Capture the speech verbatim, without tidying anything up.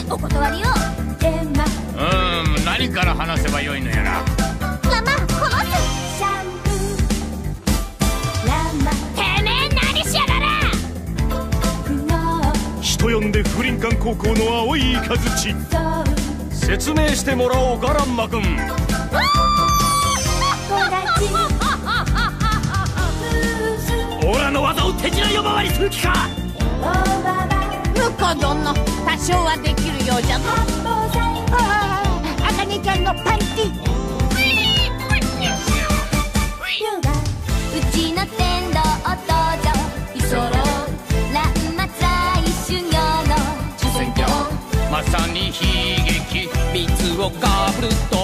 お断りよ。エマうーん、何から話せばよいのやら。 ラマこのシャンプーラマてめえ何しやがら。 人呼んで風林館高校の青い雷。説明してもらおうか、ランマ君。オラの技を手品呼ばわりする気か。 婿殿、多少はできるようじゃな。ああ、あかねちゃんのパンティ。 うちの天道道場居候乱魔在修行の主戦況まさに悲劇。 蜜をかぶると